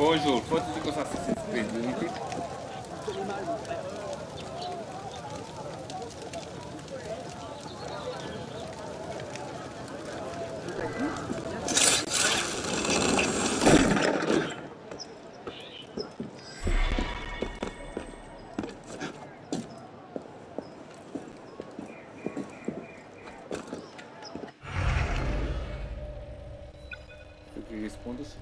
Bonjour, folytatjuk az Assassin's Creed Unity-t. Egész pontosan.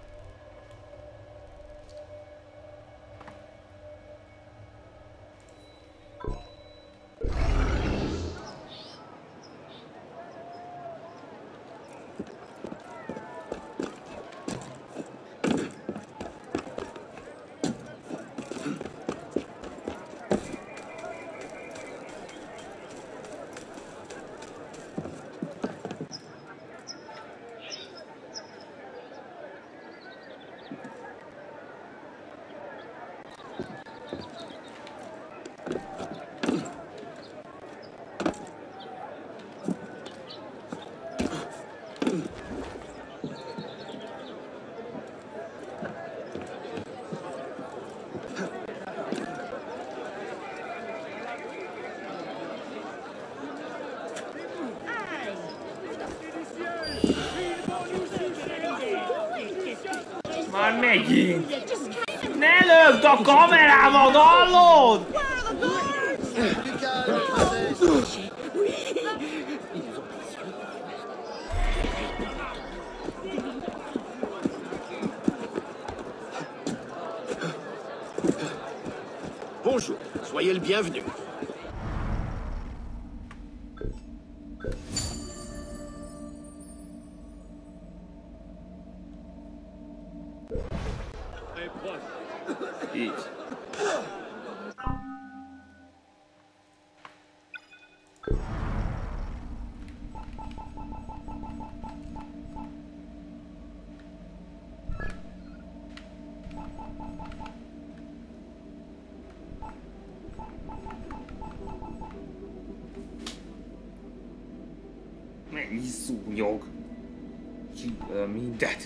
Már megint! Ne lögd a kamerámat, hallod? Bonjour, soyez le bienvenu. Így. Mennyi szúnyog. Mindet.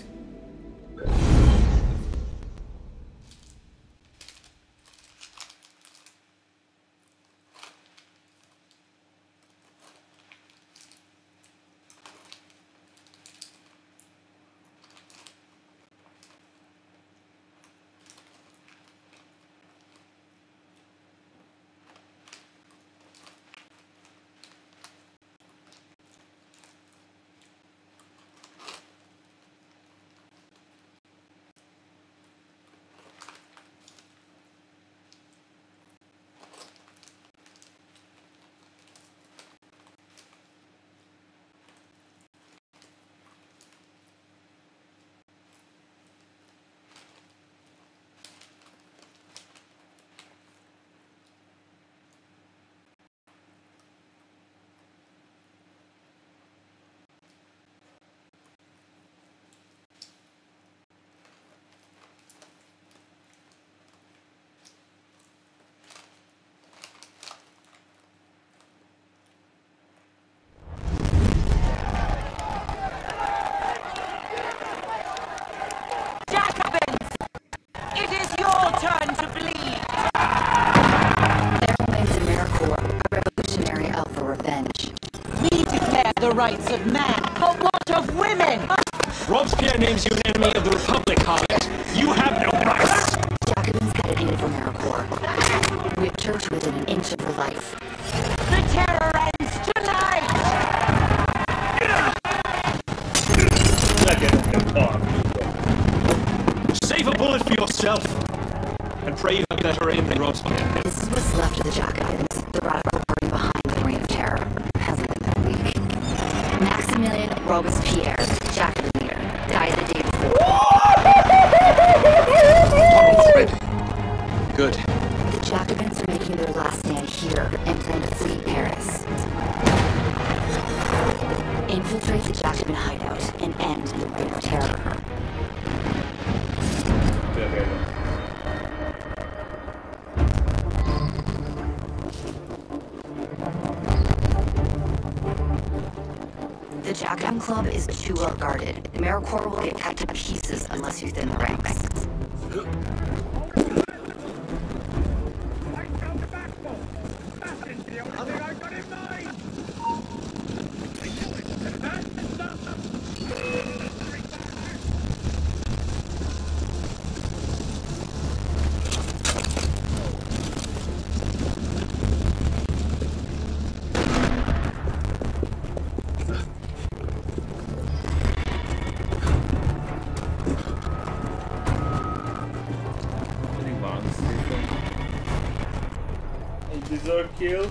The rights of man, but what of women? Robespierre names you an enemy of the Republic, Harlot. You have no rights! Jacobins headed in from AmeriCorps. We have church within an inch of her life. The terror ends tonight! Save a bullet for yourself, and pray you have better aim than Robespierre. This is what's left of the Jacobins, the radical party behind the reign of terror. Hasn't been that weak. Maximilian Robespierre, Jacobin leader, died the day before. Tunnels ready. Good. The Jacobins are making their last stand here and plan to flee Paris. Infiltrate the Jacobin hideout and end the reign of terror. The Jacobin Club is too well guarded. AmeriCorps will get cut to pieces unless you thin the ranks. Deserve kill.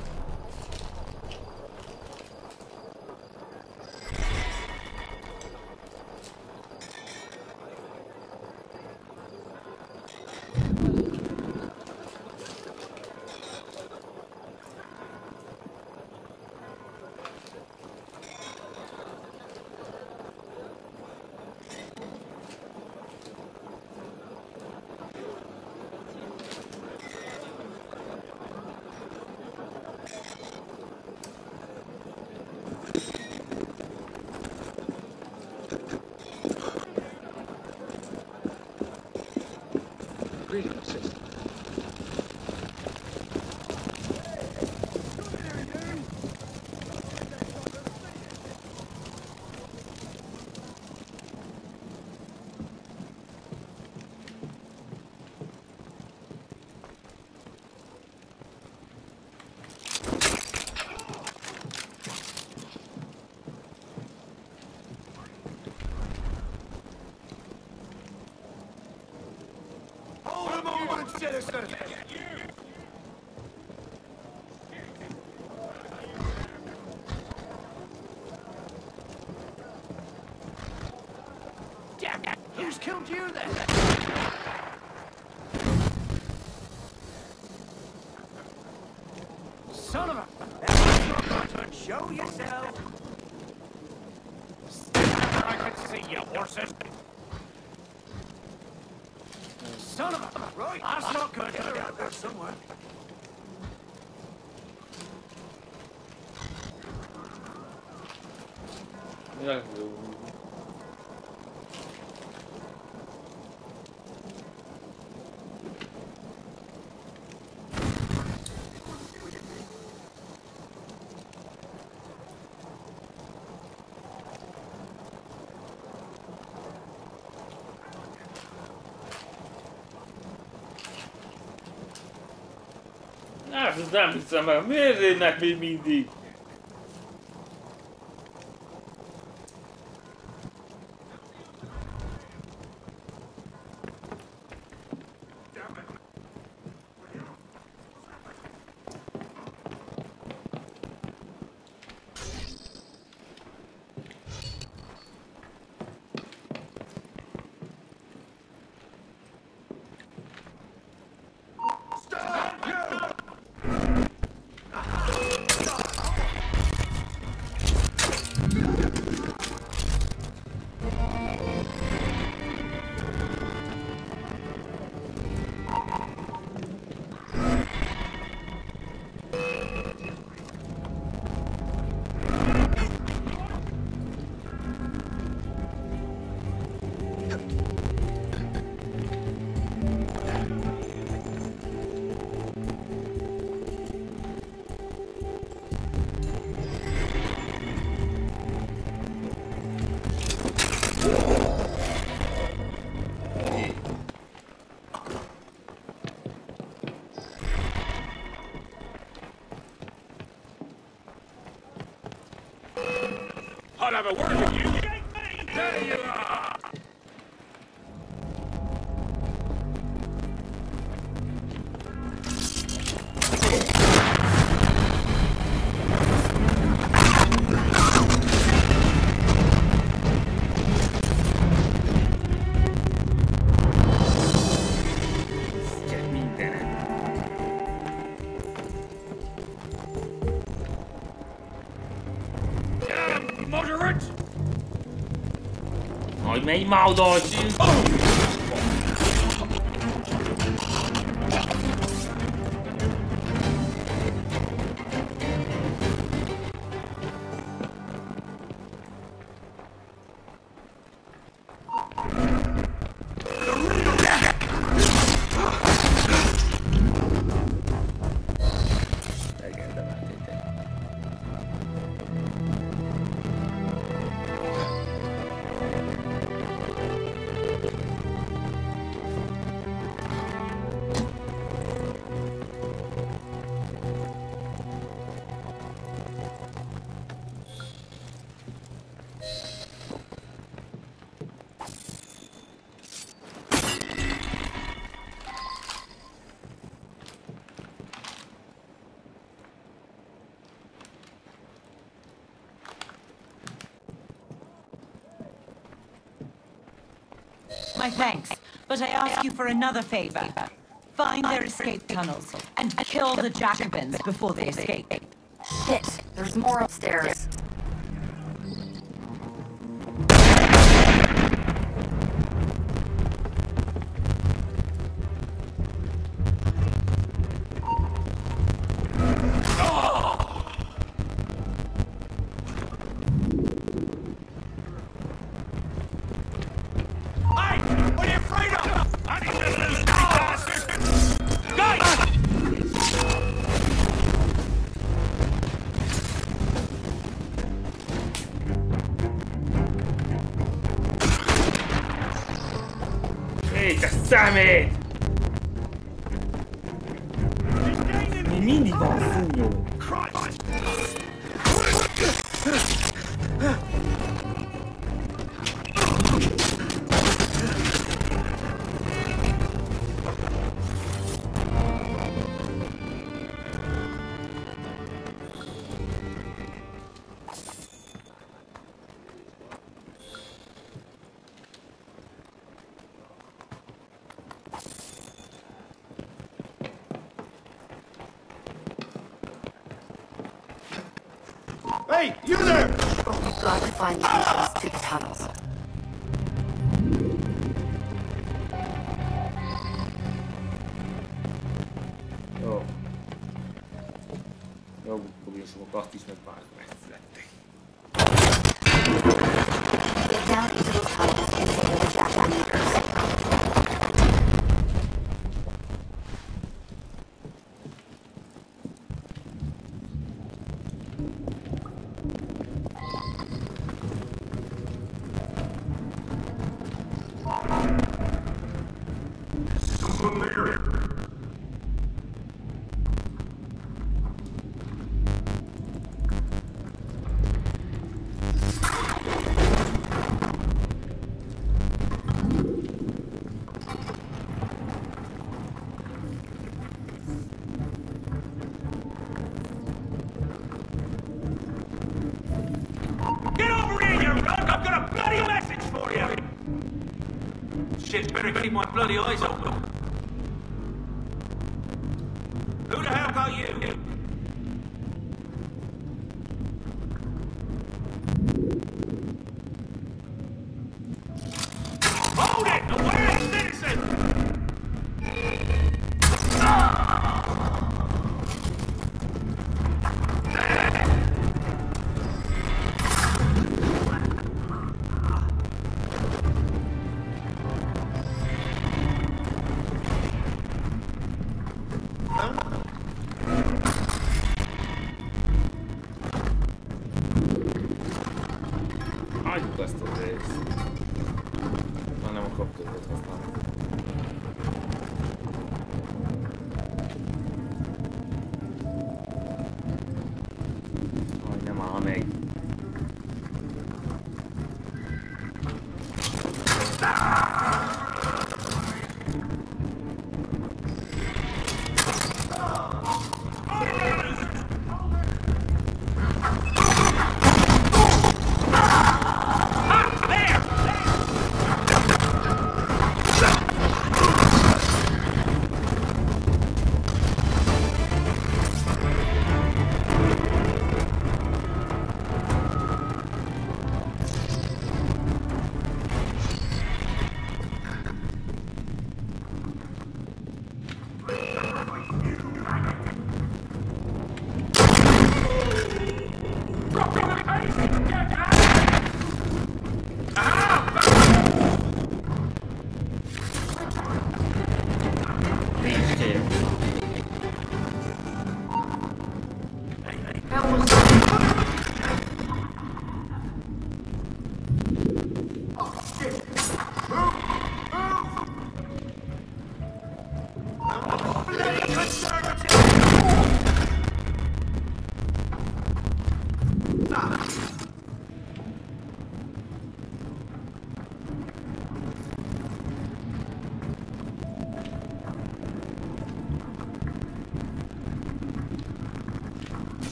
Greetings, sister. Who's killed you then? Son of a... Show yourself! I can see you, horses! Son of a... Right, that's not good. They're out there somewhere. Yeah. Hát, nem hiszem el, miért jönnek még mindig? I'll have a word with you. There you are. Moderate. Hogy megy már oda, hogy... my thanks, but I ask you for another favor. Find their escape tunnels and kill the Jacobins before they escape. Shit, there's more upstairs. Te szemét! Mi mindig van fúnyó. Hey, you there! We've got to find the entrance to the tunnels. Jó. Jó, fogjuk azt is, mert már megszülettek. Get down into those tunnels and take the Jackal meters. Shit, better keep my bloody eyes open. Who the hell got you? Hold it! Away, citizen! Hagyjuk ezt a részt. Már nem a kapcsolót használom. Hogy nem áll meg.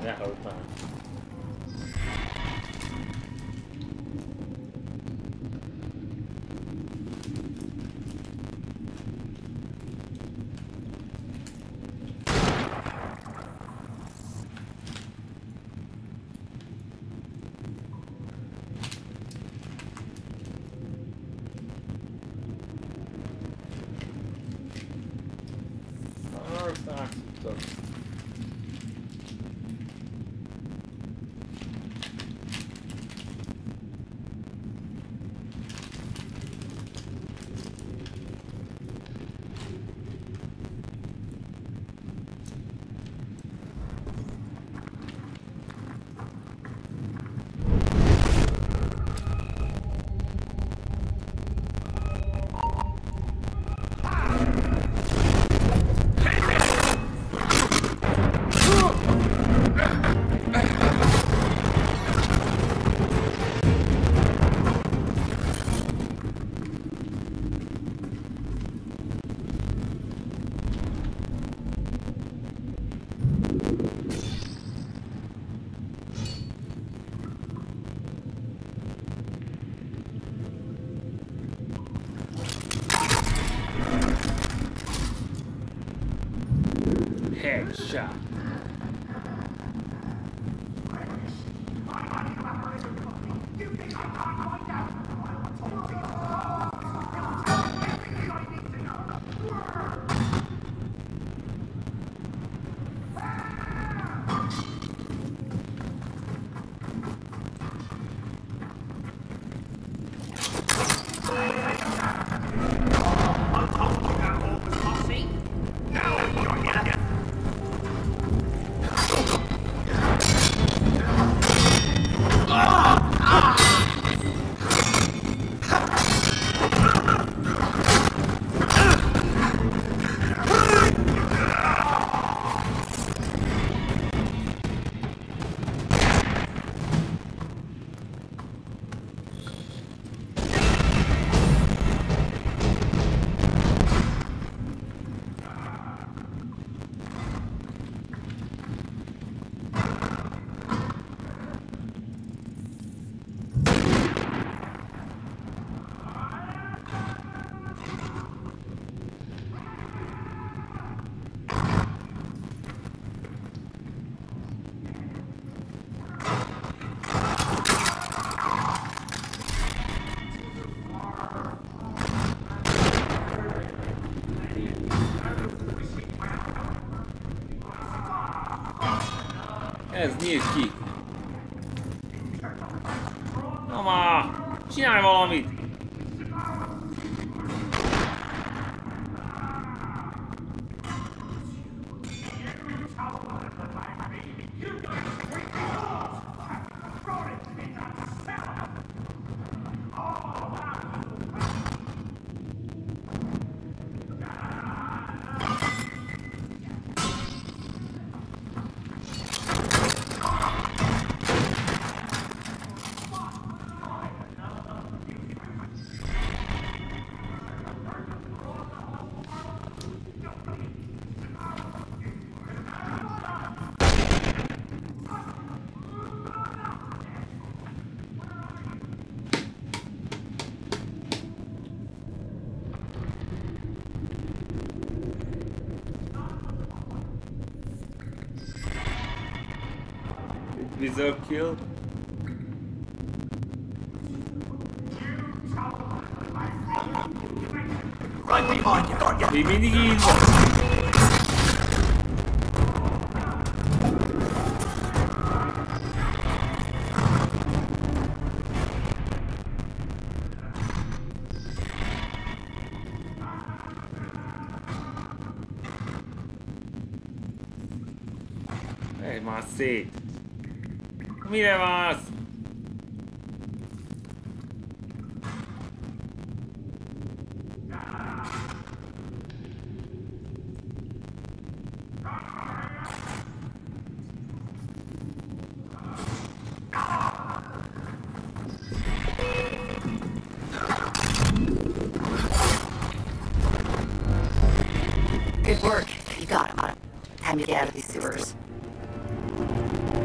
Elhaltam. Headshot. Ez nyílt ki. Na már! Csinálj valamit! Deserve kill. Right behind you, got you. Még mindig így van. Egy már szét. Mire vársz? Good work. You got him. Time to get out of these sewers.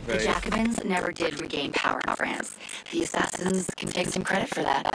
The Jacobins never did regain power in France. The assassins can take some credit for that.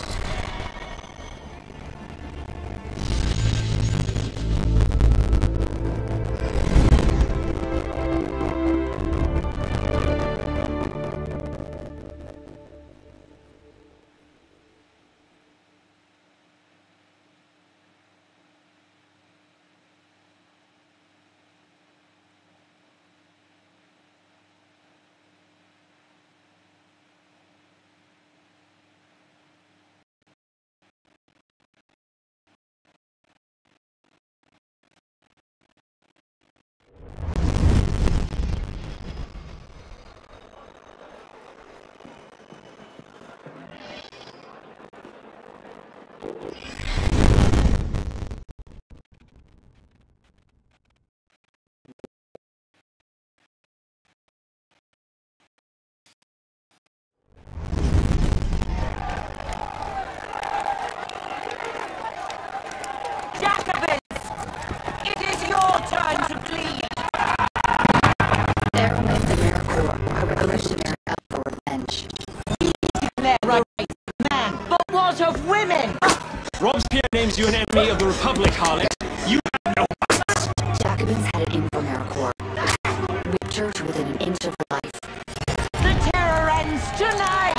Robespierre names you an enemy of the Republic, harlot. You have no rights. Jacobins had it in for Maricourt. Whipped her to within an inch of her life. The terror ends tonight!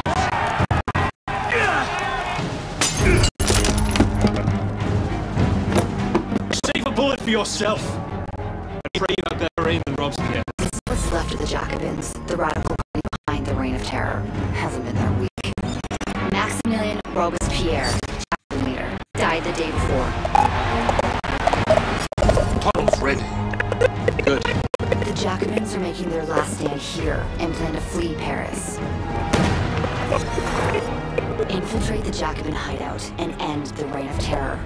Save a bullet for yourself. I pray you have better aim than Robespierre. This is what's left of the Jacobins. The radical party behind the Reign of Terror hasn't been there a week. Maximilien Robespierre, chapter leader, died the day before. Tunnel's ready. Good. The Jacobins are making their last stand here and plan to flee Paris. Infiltrate the Jacobin hideout and end the Reign of Terror.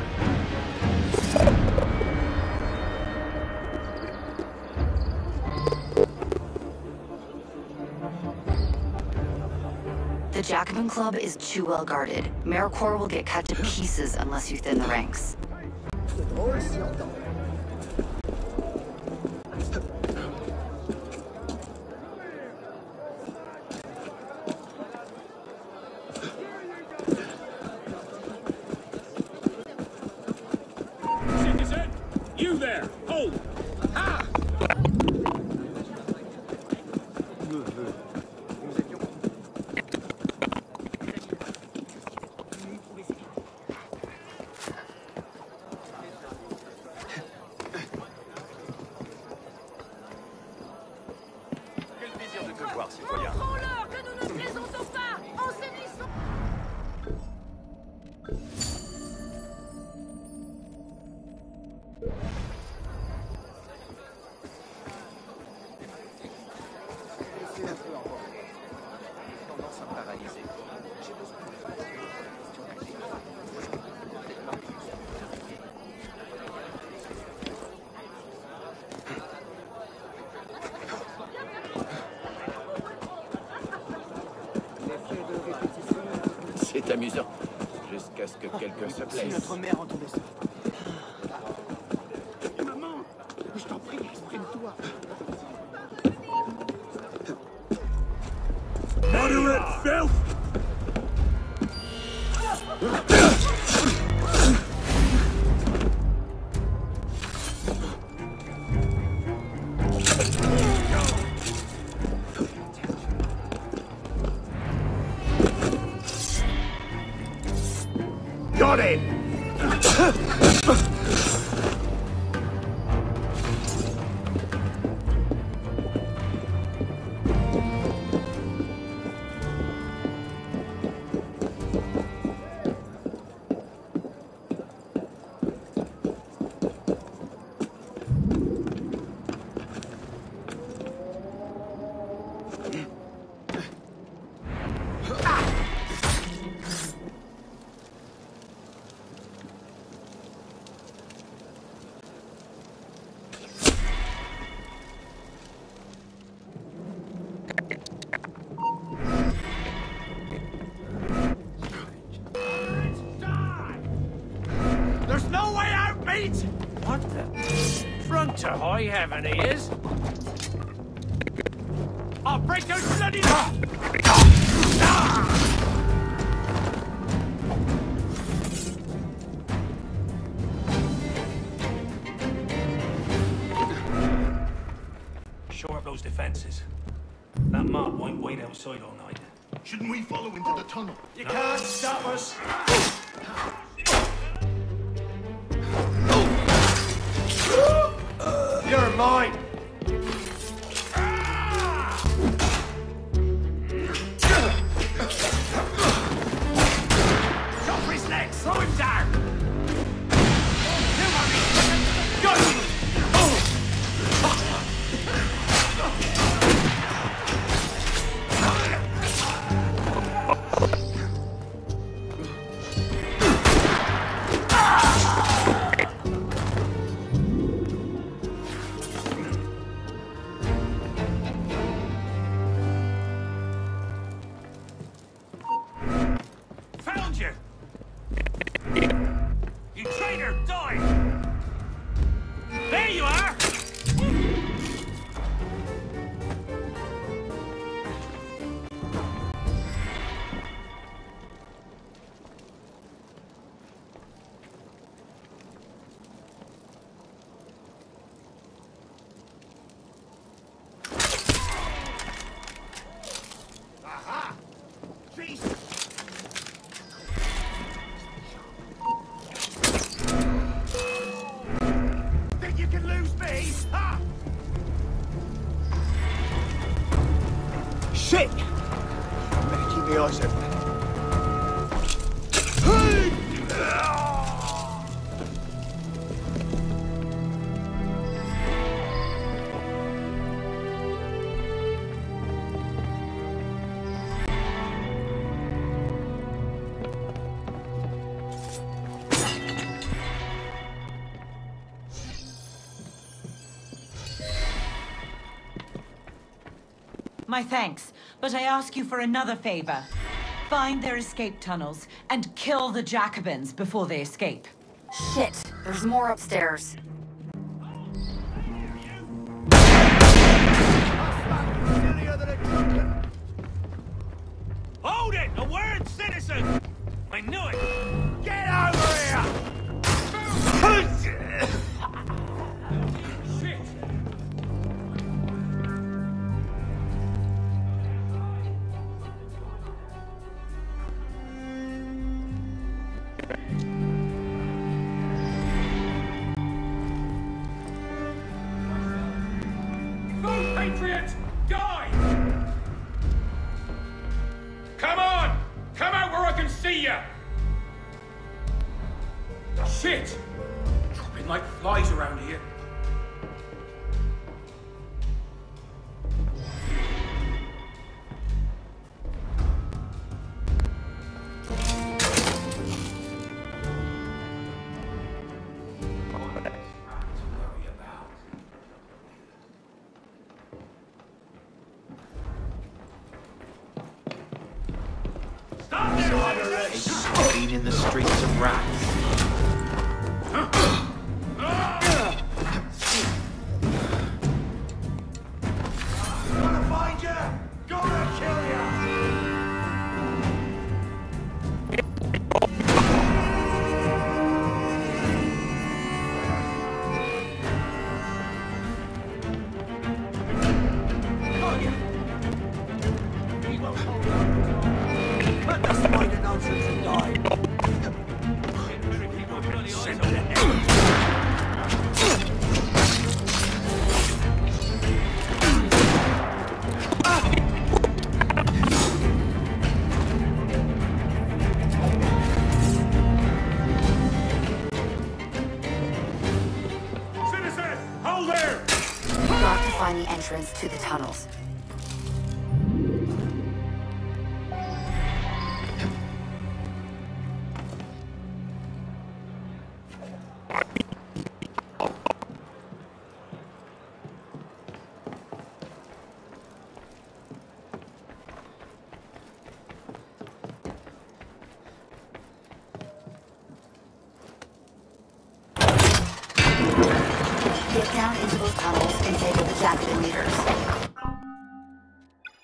The Jacobin Club is too well guarded. Maricourt will get cut to pieces unless you thin the ranks. Citizen! You there! Hold! Ha! Montrons-leur que nous ne plaisantons pas en séduisant. C'est amusant. Jusqu'à ce que quelqu'un se blesse. Si notre mère entendait ça. Maman, je t'en prie, exprime-toi. Moderate filth! Got him! There's no way out, mate! What the? Front to high heaven he is! I'll break those bloody... Shore up those defenses. That mob won't wait outside all night. Shouldn't we follow into the tunnel? You can't stop us! You're mine! Go for his legs! Throw him down! Go! Found you! You traitor, die! There you are! Aha! Jesus! Think you can lose me? Ha! Shit! Better keep my eyes open. My thanks, but I ask you for another favor. Find their escape tunnels and kill the Jacobins before they escape. Shit, there's more upstairs. Hold it! A word, citizen! I knew it! Get over here! Shit! Food patriots, die! Come on! Come out where I can see you! Shit! Dropping like flies around here. Stop there! Been in the streets of rats. Gonna find you! Gonna kill you! Got you! He won't hold on. Let the spider nonsense and die! Citizen, hold there! We've got to find the entrance to the tunnels. Get down into those tunnels and take out the Jacobin leaders.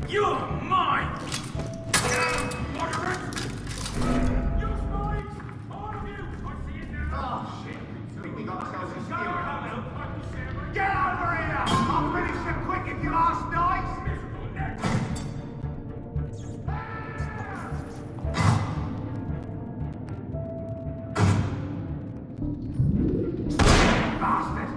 You're mine! Moderate! You spies! All of you! I see it now! Oh, shit. We got ourselves a skewer. Get over here! I'll finish them quick if you ask nice! Bastard!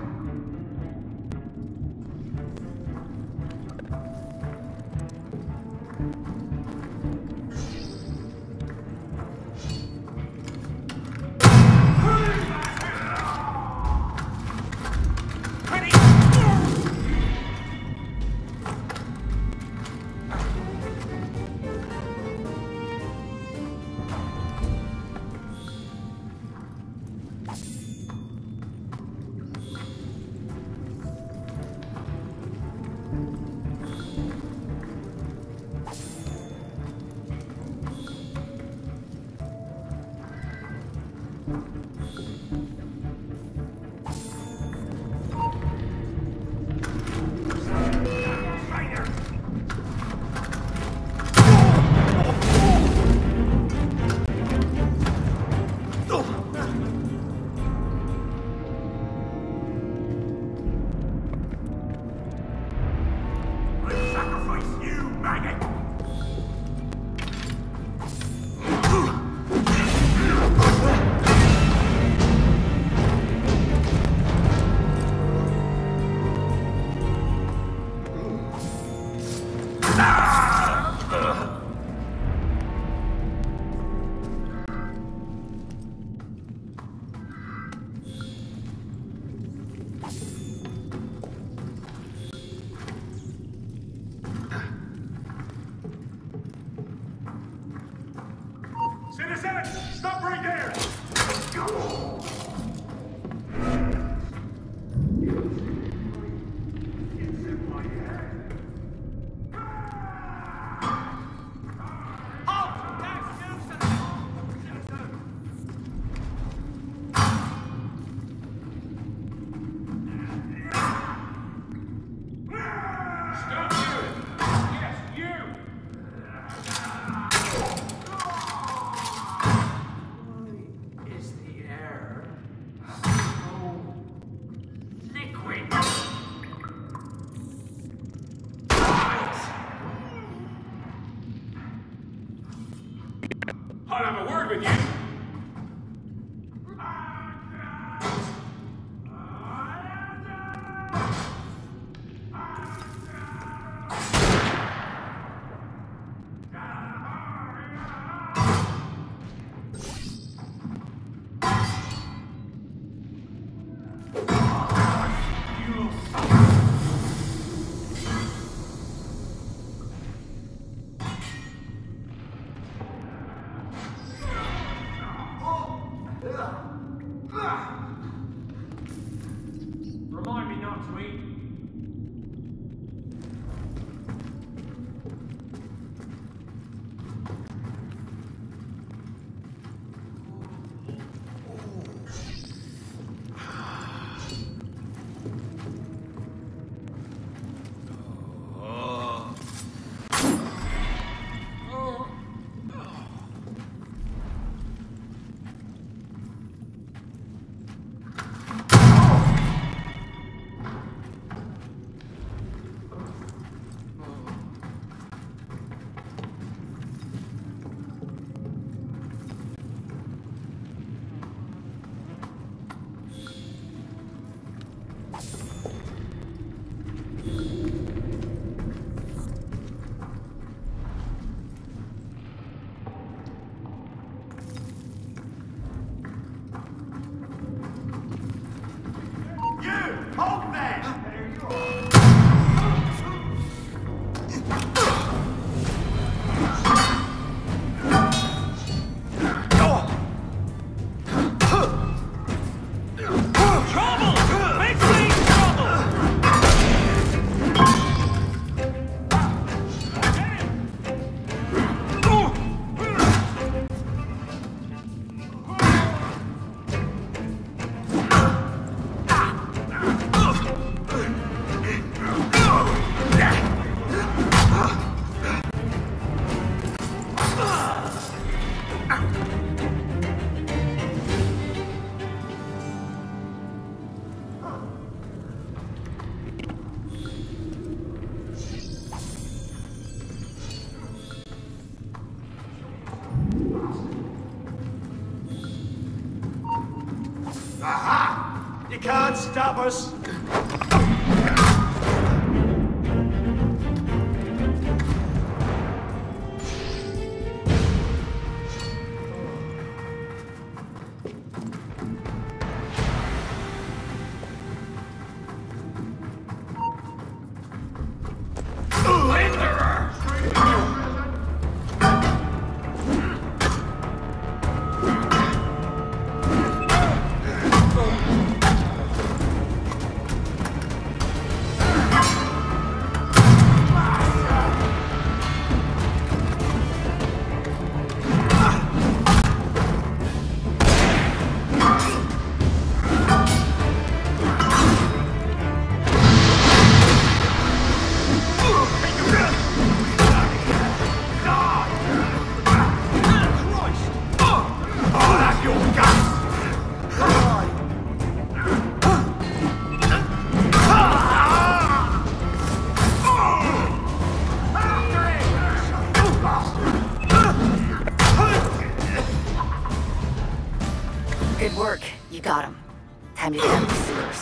Citizen! Stop right there! Stop you! Yes, you! Is the air so liquid? I'll have a word with you. can't stop us! Good work. You got him. Time to get out of the sewers.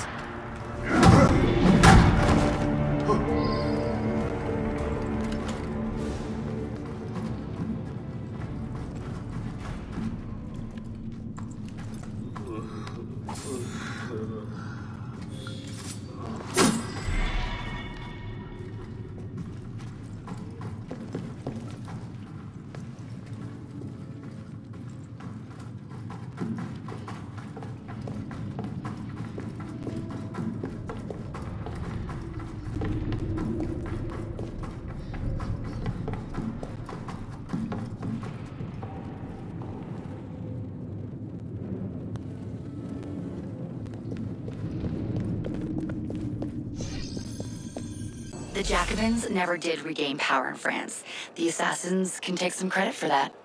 The Jacobins never did regain power in France. The Assassins can take some credit for that.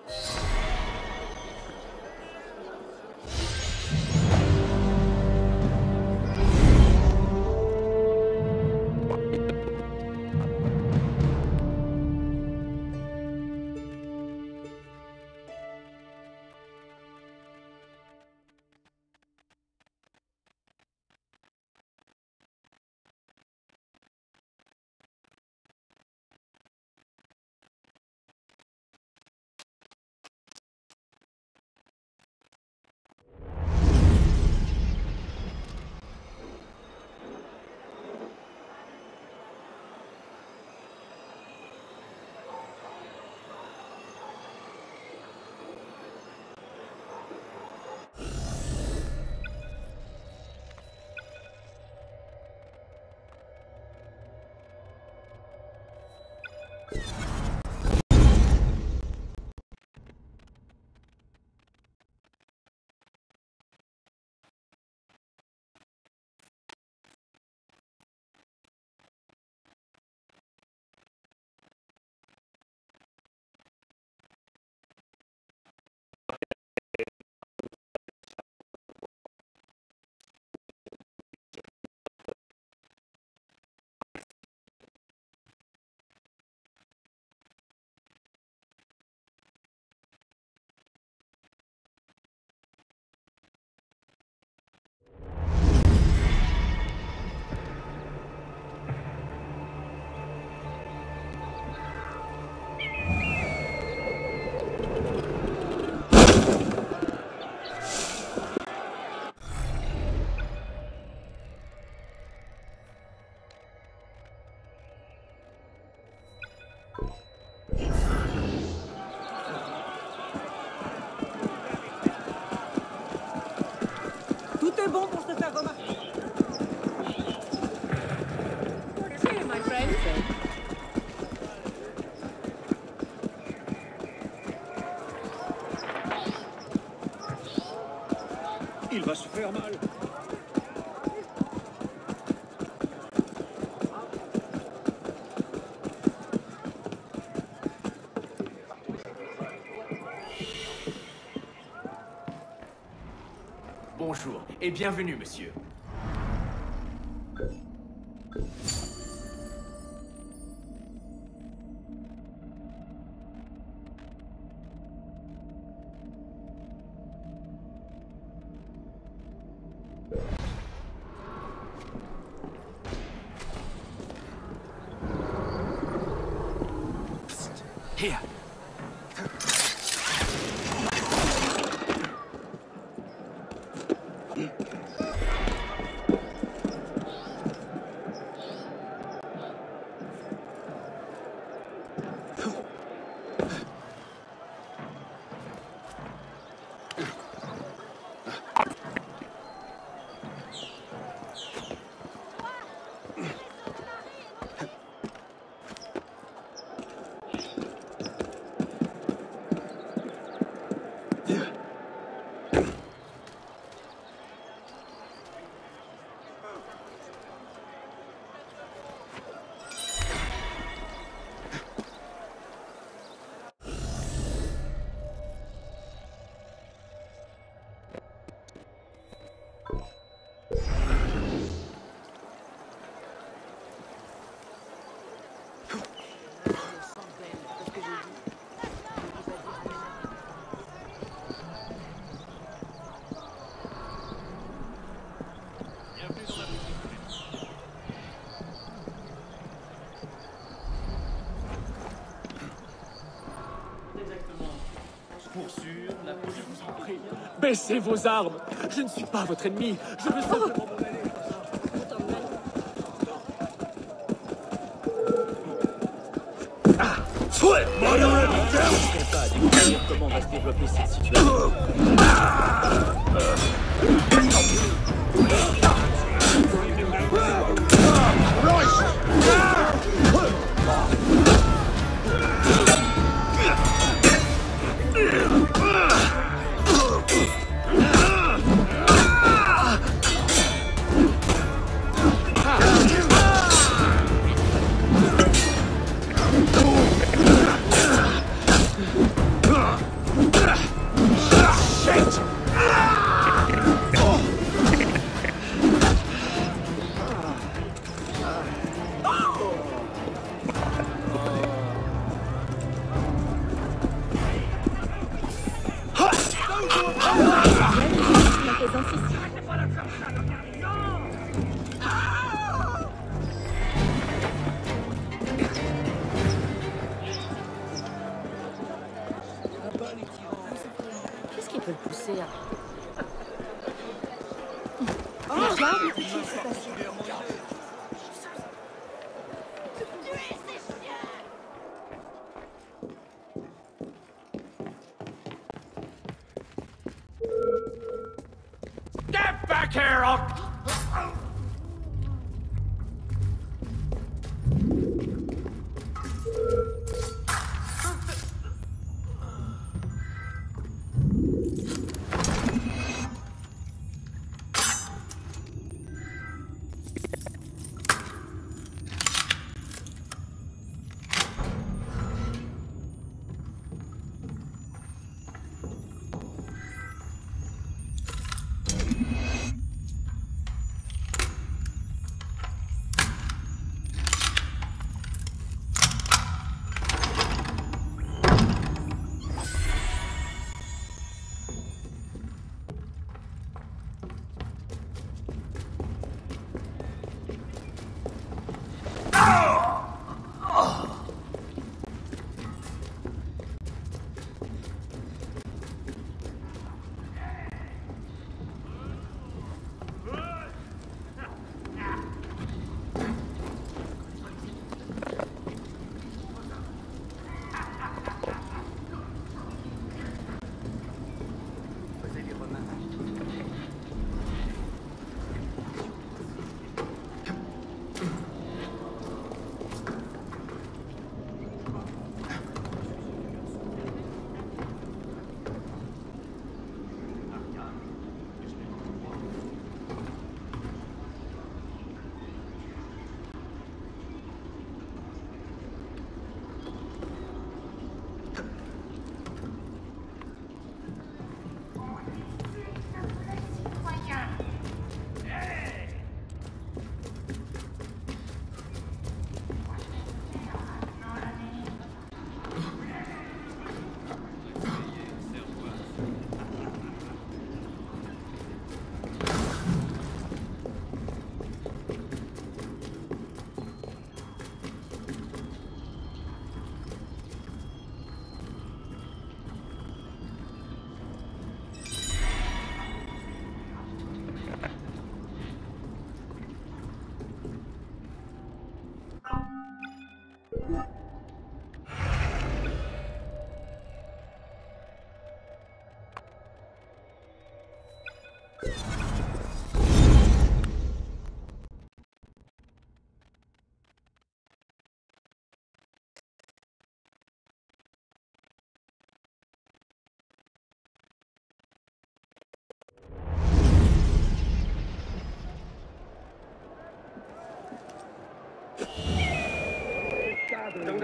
Tout est bon pour se faire remarquer. Hey, my friend. Il va se faire mal. Bonjour et bienvenue, monsieur. Here. Pour sûr, la police vous en prie. Baissez vos armes. Je ne suis pas votre ennemi. Je veux simplement m'en aller. Je ne sais pas découvrir comment va se développer cette situation. Qu'est-ce qui peut le pousser à... Get back here!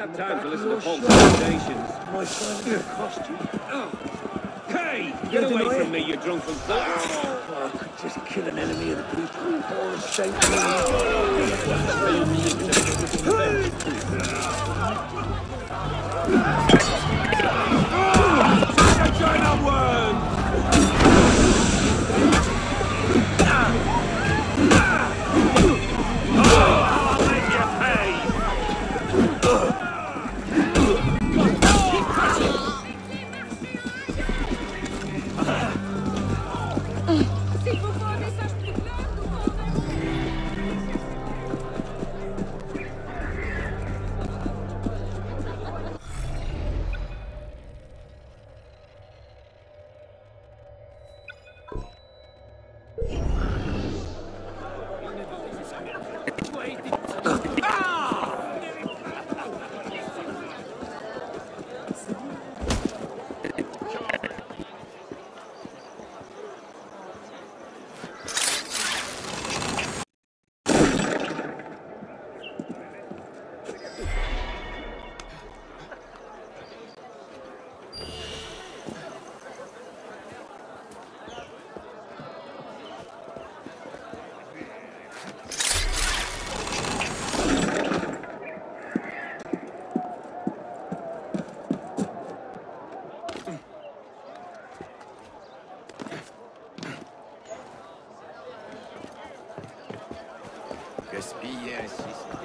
got time to listen to false accusations. My son will cost you. Hey! Get away from me, you drunken fuck! I could just kill an enemy of the people or escape China worm! I'll make you pay! S'il vous faut un message plus clair, Gaspiller ainsi.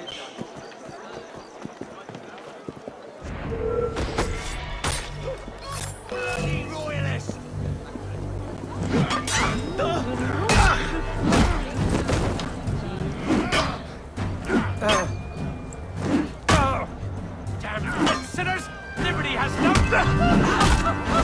Damn sinners! Liberty has no...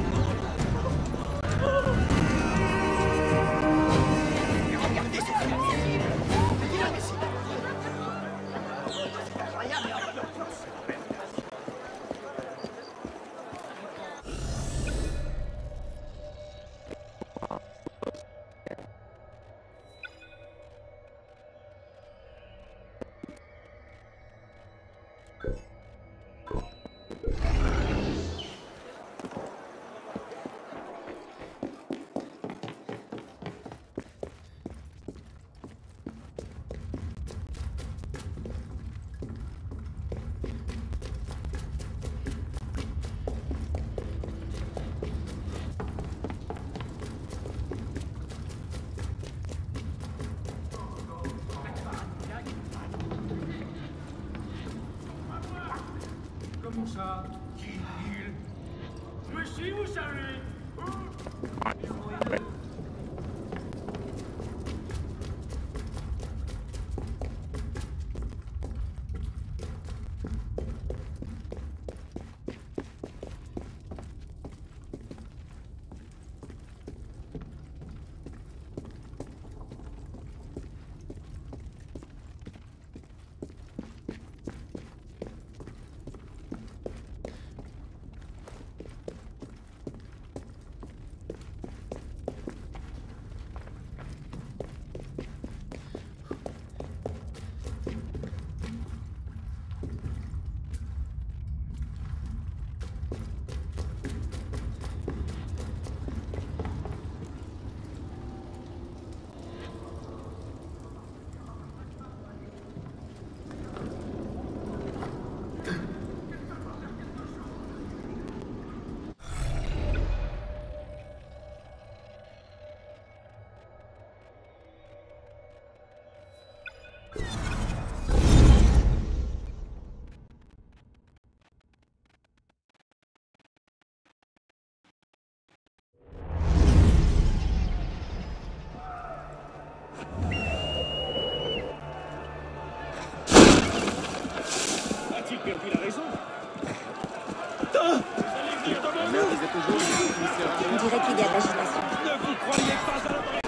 Comment ça? Qui il? Monsieur, vous savez. A-t-il perdu la raison? On dirait qu'il y a de l'agitation. Ne vous croyez pas à l'abri!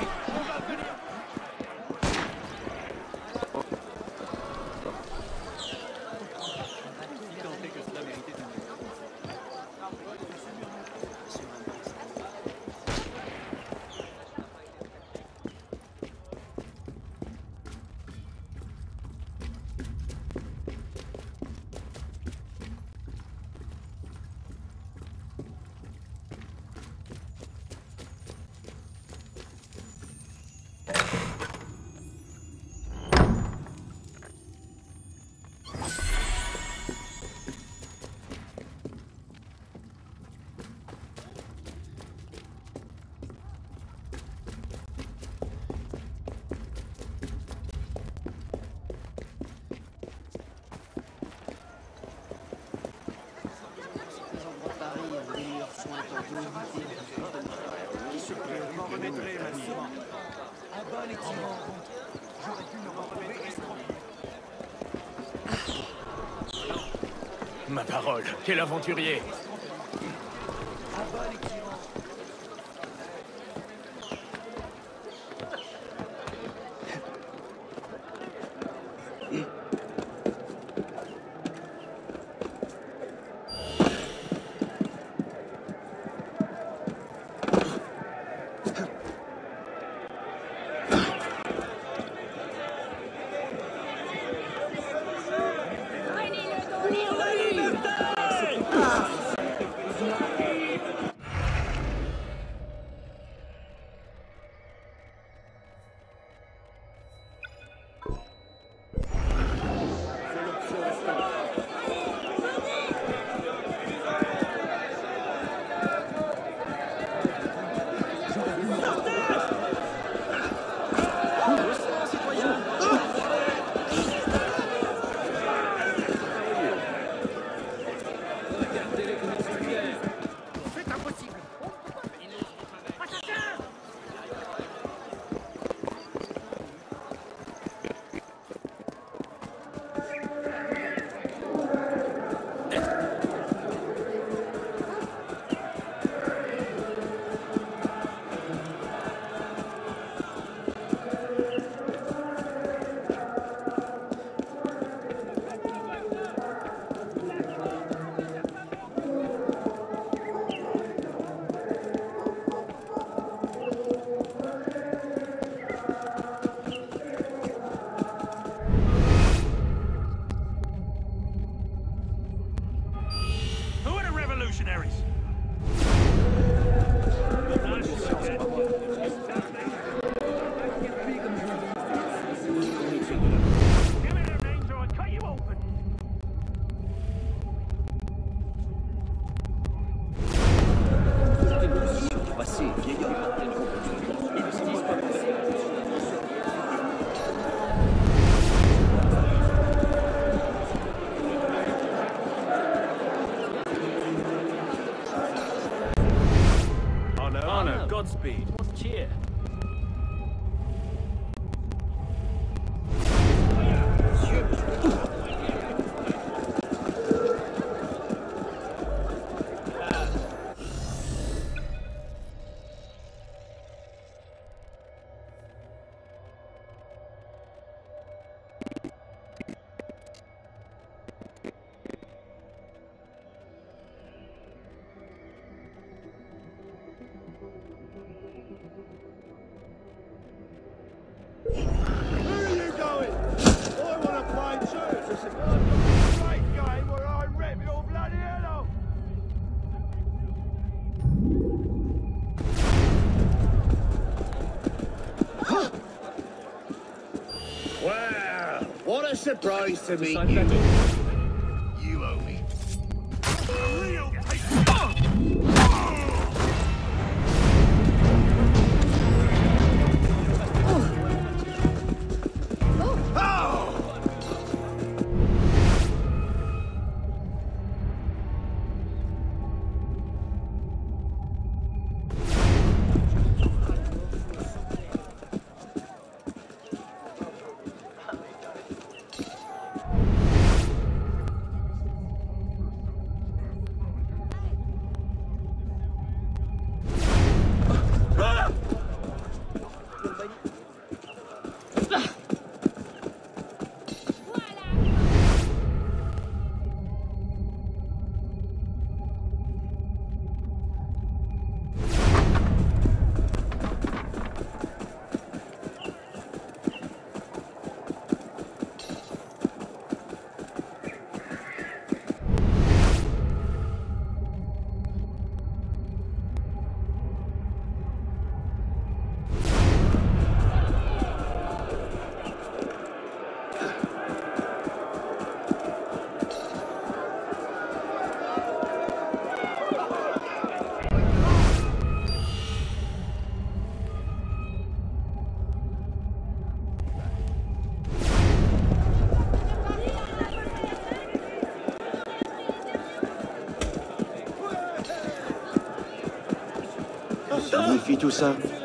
m'en remettrai, ma sœur. Un bon étirant. J'aurais pu me retrouver estropié. Ma parole, quel aventurier! Un bon étirant. Who are the revolutionaries? Give me their names or I'll cut you open. Honor, Godspeed. Cheer. Well, what a surprise to meet you. You owe me. signifie tout ça?